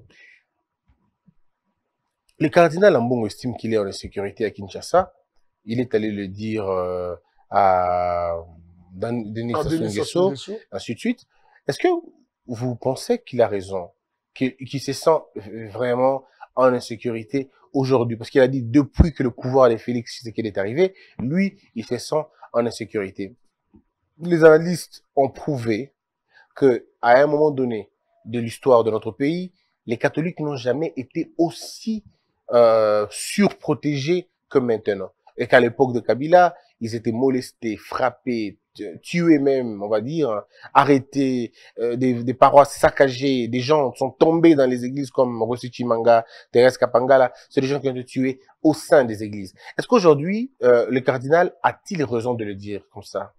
Le cardinal Ambongo estime qu'il est en insécurité à Kinshasa. Il est allé le dire euh, à Denis Sassou Nguesso, ainsi de suite. Est-ce que vous pensez qu'il a raison, qu'il qu'il se sent vraiment en insécurité aujourd'hui? Parce qu'il a dit depuis que le pouvoir de Félix Tshisekedi est arrivé, lui, il se sent en insécurité. Les analystes ont prouvé que à un moment donné de l'histoire de notre pays, les catholiques n'ont jamais été aussi euh, surprotégés que maintenant. Et qu'à l'époque de Kabila, ils étaient molestés, frappés, tués même, on va dire, arrêtés, euh, des, des paroisses saccagées, des gens sont tombés dans les églises comme Rossi Chimanga, Thérèse Kapangala, c'est des gens qui ont été tués au sein des églises. Est-ce qu'aujourd'hui, euh, le cardinal a-t-il raison de le dire comme ça?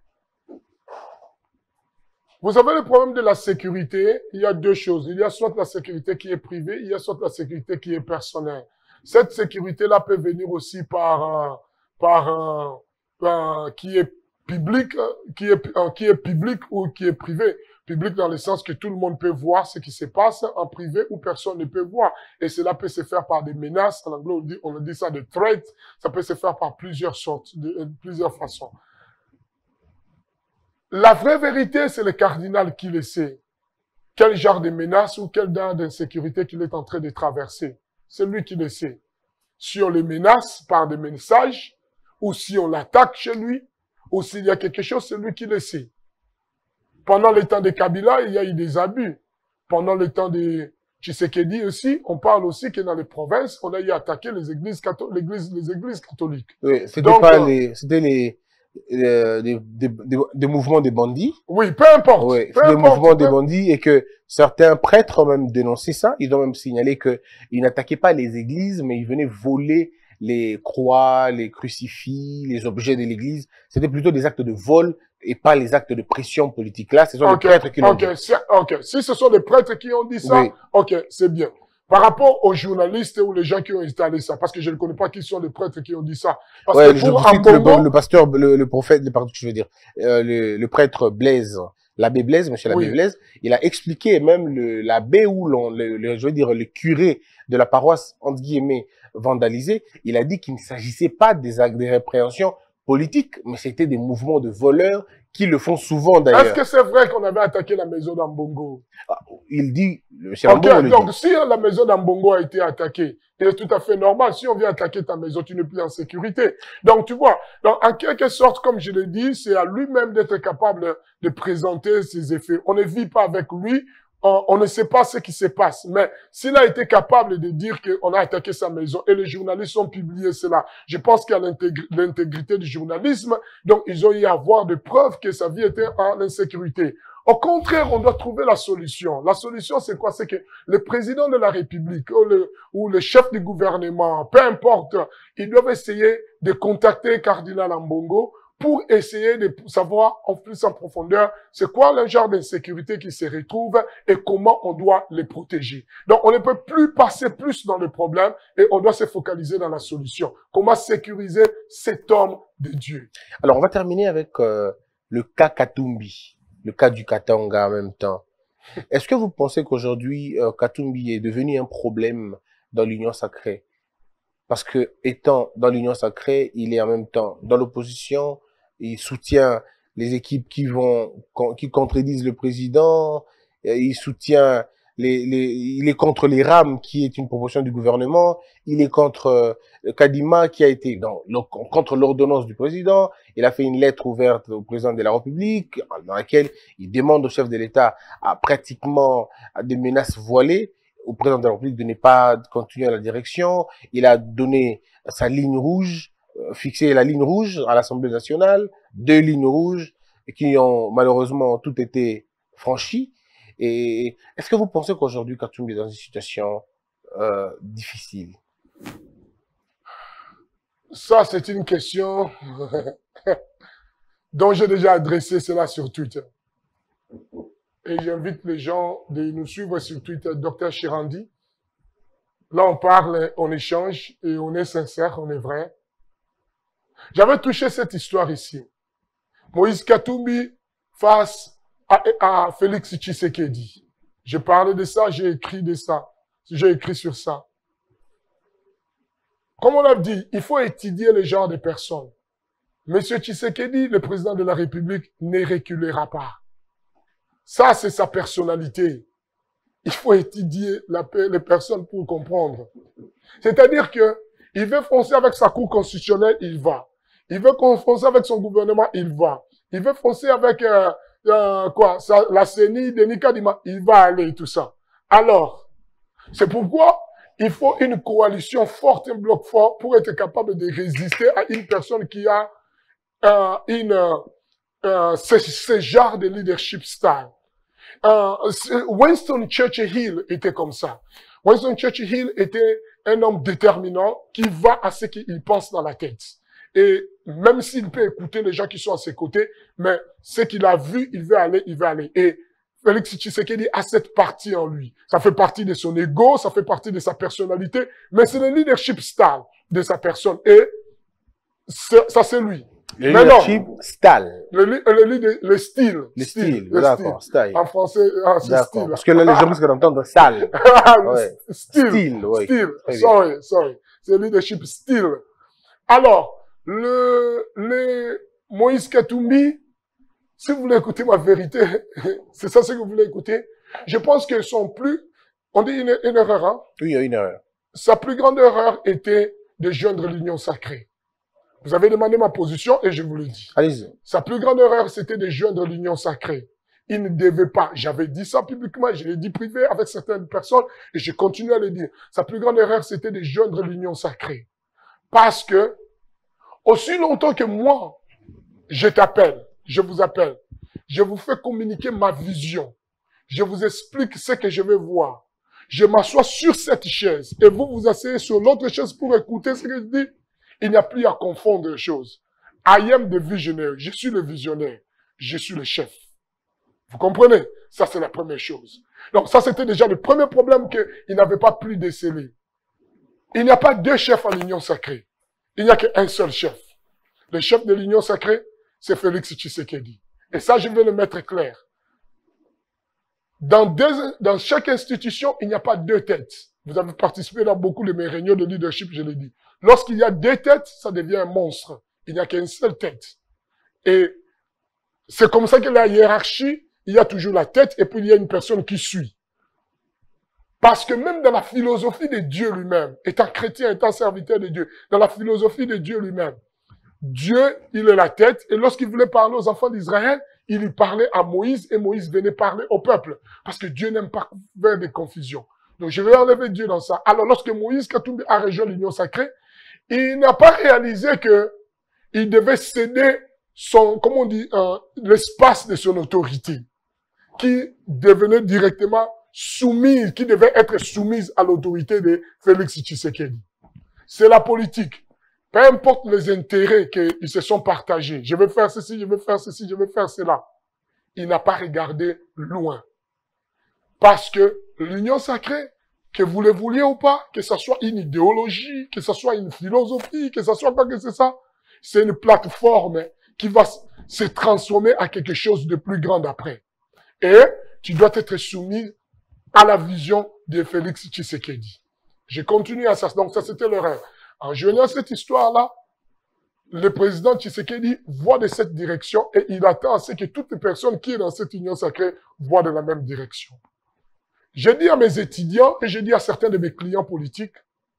Vous savez, le problème de la sécurité, il y a deux choses. Il y a soit la sécurité qui est privée, il y a soit la sécurité qui est personnelle. Cette sécurité-là peut venir aussi par, euh, par, euh, euh, qui est public, euh, qui est, euh, qui est public ou qui est privé. Public dans le sens que tout le monde peut voir ce qui se passe, en privé où personne ne peut voir. Et cela peut se faire par des menaces. En anglais, on dit, on dit ça de threat. Ça peut se faire par plusieurs sortes, de, de plusieurs façons. La vraie vérité, c'est le cardinal qui le sait. Quel genre de menace ou quel genre d'insécurité qu'il est en train de traverser. C'est lui qui le sait. Si on le menace par des messages, ou si on l'attaque chez lui, ou s'il y a quelque chose, c'est lui qui le sait. Pendant le temps de Kabila, il y a eu des abus. Pendant le temps de Tshisekedi aussi, on parle aussi que dans les provinces, on a eu attaqué les églises, l'église, les églises catholiques. Oui, c'était pas euh, les, c'était les, Euh, des, des, des, des mouvements des bandits. Oui, peu importe. Oui, peu des importe, mouvements peu... des bandits et que certains prêtres ont même dénoncé ça. Ils ont même signalé que ils n'attaquaient pas les églises, mais ils venaient voler les croix, les crucifix, les objets de l'église. C'était plutôt des actes de vol et pas les actes de pression politique. Là, ce sont okay, les prêtres qui l'ont okay, dit. Ok, si ce sont les prêtres qui ont dit ça, oui. Ok, c'est bien. Par rapport aux journalistes ou les gens qui ont installé ça, parce que je ne connais pas qui sont les prêtres qui ont dit ça. Parce ouais, que je pour cite Congo, le, le pasteur, le, le prophète, le, pardon, je veux dire, euh, le, le prêtre Blaise, l'abbé Blaise, monsieur l'abbé oui. Blaise, il a expliqué même l'abbé ou l'on, le, le, je veux dire, le curé de la paroisse, entre guillemets, vandalisé, il a dit qu'il ne s'agissait pas des actes de répréhension politique, mais c'était des mouvements de voleurs qui le font souvent d'ailleurs. Est-ce que c'est vrai qu'on avait attaqué la maison d'Ambongo? Il dit, le okay, le donc dit. Si la maison d'Ambongo a été attaquée, c'est tout à fait normal. Si on vient attaquer ta maison, tu n'es plus en sécurité. Donc tu vois, donc, en quelque sorte, comme je l'ai dit, c'est à lui-même d'être capable de présenter ses effets. On ne vit pas avec lui. On, on ne sait pas ce qui se passe, mais s'il a été capable de dire qu'on a attaqué sa maison et les journalistes ont publié cela, je pense qu'il y a l'intégrité du journalisme, donc ils ont eu à avoir des preuves que sa vie était en insécurité. Au contraire, on doit trouver la solution. La solution, c'est quoi? C'est que le président de la République ou le, ou le chef du gouvernement, peu importe, ils doivent essayer de contacter Cardinal Ambongo pour essayer de savoir en plus en profondeur c'est quoi le genre d'insécurité qui se retrouve et comment on doit les protéger. Donc, on ne peut plus passer plus dans le problème et on doit se focaliser dans la solution. Comment sécuriser cet homme de Dieu. Alors, on va terminer avec euh, le cas Katumbi, le cas du Katanga en même temps. Est-ce que vous pensez qu'aujourd'hui, euh, Katumbi est devenu un problème dans l'Union sacrée? Parce que, étant dans l'Union sacrée, il est en même temps dans l'opposition, il soutient les équipes qui vont, qui contredisent le président, il soutient les, les, il est contre les R A M, qui est une proposition du gouvernement, il est contre euh, Kadima, qui a été dans, contre l'ordonnance du président, il a fait une lettre ouverte au président de la République, dans laquelle il demande au chef de l'État à pratiquement à des menaces voilées, au président de la République de ne pas continuer à la direction. Il a donné sa ligne rouge, euh, fixé la ligne rouge à l'Assemblée nationale, deux lignes rouges qui ont malheureusement toutes été franchies. Et est-ce que vous pensez qu'aujourd'hui, Katumbi est dans une situation euh, difficile? Ça, c'est une question dont j'ai déjà adressé cela sur Twitter. Et j'invite les gens de nous suivre sur Twitter, Docteur Chirandi. Là, on parle, on échange et on est sincère, on est vrai. J'avais touché cette histoire ici. Moïse Katumbi face à, à Félix Tshisekedi. J'ai parlé de ça, j'ai écrit de ça. J'ai écrit sur ça. Comme on a dit, il faut étudier le genre de personnes. Monsieur Tshisekedi, le président de la République, ne reculera pas. Ça, c'est sa personnalité. Il faut étudier la, les personnes pour comprendre. C'est-à-dire que il veut foncer avec sa cour constitutionnelle, il va. Il veut foncer avec son gouvernement, il va. Il veut foncer avec euh, euh, quoi, sa, la C E N I, Denis Kadima, il va aller, tout ça. Alors, c'est pourquoi il faut une coalition forte, un bloc fort pour être capable de résister à une personne qui a euh, une, euh, ce, ce genre de leadership style. Euh, Winston Churchill était comme ça. Winston Churchill était un homme déterminant qui va à ce qu'il pense dans la tête. Et même s'il peut écouter les gens qui sont à ses côtés, mais ce qu'il a vu, il veut aller, il veut aller. Et Félix Tshisekedi a cette partie en lui. Ça fait partie de son ego, ça fait partie de sa personnalité, mais c'est le leadership style de sa personne. Et ça, c'est lui. Le leadership style. Le, le, le, le style. Le style, d'accord, style. En français, ah, c'est style. Parce que là, les gens risquent d'entendre sale. Ouais. Style. Style, oui. Style. Sorry, sorry. C'est le leadership style. Alors, le, le Moïse Katumbi, si vous voulez écouter ma vérité, c'est ça ce que vous voulez écouter. Je pense que son plus, on dit une, une erreur, hein? Oui, il y a une erreur. Sa plus grande erreur était de joindre l'union sacrée. Vous avez demandé ma position et je vous le dis. Allez-y. Sa plus grande erreur, c'était de joindre l'union sacrée. Il ne devait pas. J'avais dit ça publiquement, je l'ai dit privé avec certaines personnes et je continue à le dire. Sa plus grande erreur, c'était de joindre l'union sacrée. Parce que, aussi longtemps que moi, je t'appelle, je vous appelle, je vous fais communiquer ma vision, je vous explique ce que je vais voir, je m'assois sur cette chaise et vous vous asseyez sur l'autre chaise pour écouter ce que je dis, il n'y a plus à confondre les choses. I am the visionary, je suis le visionnaire, je suis le chef. Vous comprenez? Ça, c'est la première chose. Donc, ça, c'était déjà le premier problème qu'il n'avait pas pu déceler. Il n'y a pas deux chefs à l'union sacrée. Il n'y a qu'un seul chef. Le chef de l'union sacrée, c'est Félix Tshisekedi. Et ça, je vais le mettre clair. Dans, deux, dans chaque institution, il n'y a pas deux têtes. Vous avez participé dans beaucoup de mes réunions de leadership, je l'ai dit. Lorsqu'il y a deux têtes, ça devient un monstre. Il n'y a qu'une seule tête. Et c'est comme ça que la hiérarchie, il y a toujours la tête et puis il y a une personne qui suit. Parce que même dans la philosophie de Dieu lui-même, étant chrétien, étant serviteur de Dieu, dans la philosophie de Dieu lui-même, Dieu, il est la tête, et lorsqu'il voulait parler aux enfants d'Israël, il y parlait à Moïse, et Moïse venait parler au peuple. Parce que Dieu n'aime pas faire des confusions. Donc je vais enlever Dieu dans ça. Alors lorsque Moïse Katumbi a rejoint l'union sacrée, il n'a pas réalisé que il devait céder son, comment on dit, euh, l'espace de son autorité, qui devenait directement soumise, qui devait être soumise à l'autorité de Félix Tshisekedi. C'est la politique. Peu importe les intérêts qu'ils se sont partagés. Je veux faire ceci, je veux faire ceci, je veux faire cela. Il n'a pas regardé loin. Parce que l'union sacrée, que vous le vouliez ou pas, que ce soit une idéologie, que ce soit une philosophie, que ce soit quoi que c'est ça, c'est une plateforme qui va se transformer à quelque chose de plus grand après. Et tu dois être soumis à la vision de Félix Tshisekedi. Je continue à ça. Donc ça, c'était l'erreur. En joignant cette histoire-là, le président Tshisekedi voit de cette direction et il attend à ce que toutes les personnes qui sont dans cette union sacrée voient de la même direction. Je dis à mes étudiants et je dis à certains de mes clients politiques,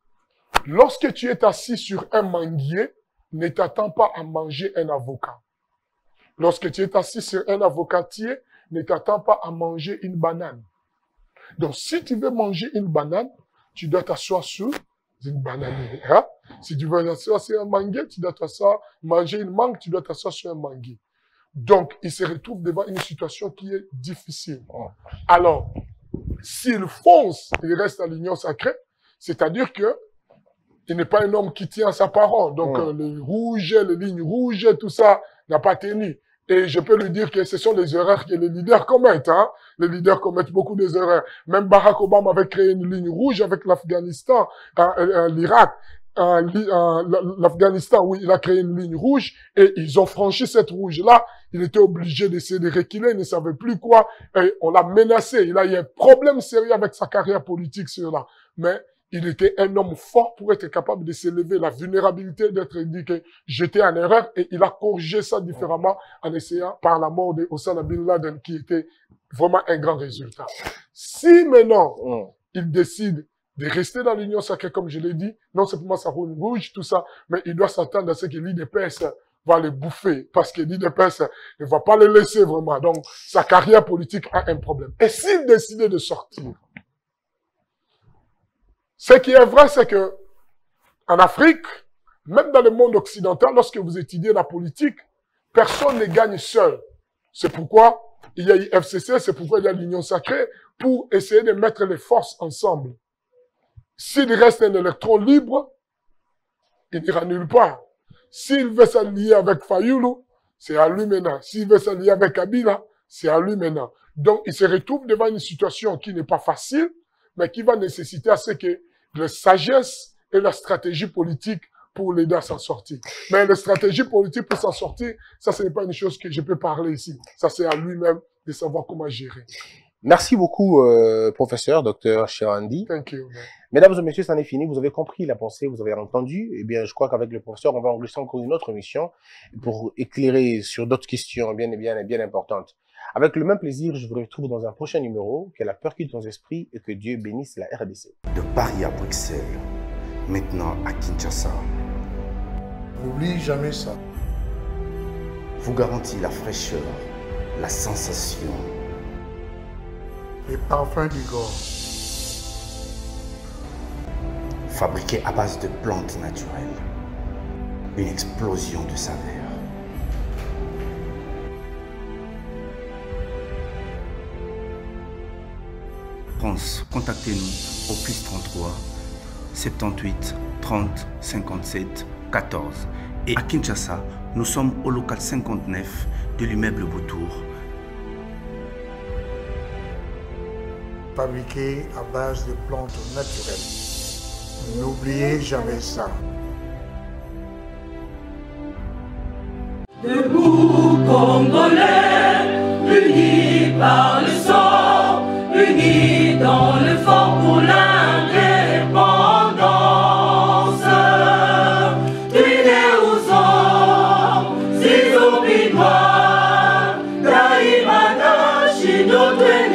lorsque tu es assis sur un manguier, ne t'attends pas à manger un avocat. Lorsque tu es assis sur un avocatier, ne t'attends pas à manger une banane. Donc, si tu veux manger une banane, tu dois t'asseoir sur une bananière. Hein? Si tu veux t'asseoir sur un manguier, tu dois t'asseoir, manger une mangue, tu dois t'asseoir sur un manguier. Donc, il se retrouve devant une situation qui est difficile. Alors, s'il fonce, il reste à l'union sacrée, c'est-à-dire que il n'est pas un homme qui tient sa parole. Donc, mmh. euh, les rouges, les lignes rouges, tout ça n'a pas tenu. Et je peux lui dire que ce sont les erreurs que les leaders commettent. Hein. Les leaders commettent beaucoup des erreurs. Même Barack Obama avait créé une ligne rouge avec l'Afghanistan, euh, euh, l'Irak, euh, euh, l'Afghanistan, oui, il a créé une ligne rouge et ils ont franchi cette rouge-là. Il était obligé d'essayer de reculer, il ne savait plus quoi. Et on l'a menacé. Il a eu un problème sérieux avec sa carrière politique sur là. Mais il était un homme fort pour être capable de s'élever, la vulnérabilité d'être dit que j'étais en erreur et il a corrigé ça différemment en essayant par la mort d'Osama Bin Laden qui était vraiment un grand résultat. Si maintenant mm. il décide de rester dans l'union sacrée comme je l'ai dit, non seulement ça roule rouge, tout ça, mais il doit s'attendre à ce que l'I D P S va le bouffer parce que l'I D P S ne va pas le laisser vraiment. Donc sa carrière politique a un problème. Et s'il décidait de sortir, Ce qui est vrai, c'est que en Afrique, même dans le monde occidental, lorsque vous étudiez la politique, personne ne gagne seul. C'est pourquoi il y a eu F C C, c'est pourquoi il y a l'Union sacrée, pour essayer de mettre les forces ensemble. S'il reste un électron libre, il n'ira nulle part. S'il veut s'allier avec Fayoulou, c'est à lui maintenant. S'il veut s'allier avec Kabila, c'est à lui maintenant. Donc, il se retrouve devant une situation qui n'est pas facile, mais qui va nécessiter à ce que la sagesse et la stratégie politique pour l'aider à s'en sortir. Mais la stratégie politique pour s'en sortir, ça, ce n'est pas une chose que je peux parler ici. Ça, c'est à lui-même de savoir comment gérer. Merci beaucoup, euh, professeur, docteur Chirandi. Thank you, man. Mesdames et messieurs, c'en est fini. Vous avez compris la pensée, vous avez entendu. Eh bien, je crois qu'avec le professeur, on va enregistrer encore une autre émission pour éclairer sur d'autres questions bien et bien et bien importantes. Avec le même plaisir, je vous retrouve dans un prochain numéro. Que la peur quitte nos esprits et que Dieu bénisse la R D C. De Paris à Bruxelles, maintenant à Kinshasa, N'oublie jamais ça. vous garantit la fraîcheur, la sensation, Les parfums du Gore. fabriqué à base de plantes naturelles. Une explosion de saveurs. France, contactez-nous au plus trente-trois, soixante-dix-huit, trente, cinquante-sept, quatorze. Et à Kinshasa, nous sommes au local cinquante-neuf de l'immeuble Beautour. Fabriqué à base de plantes naturelles. N'oubliez jamais ça. Debout, Congolais, unis par le sang, unis dans l'effort pour l'indépendance. Tués aux hommes, si zombies noirs, Daïmana, Chino,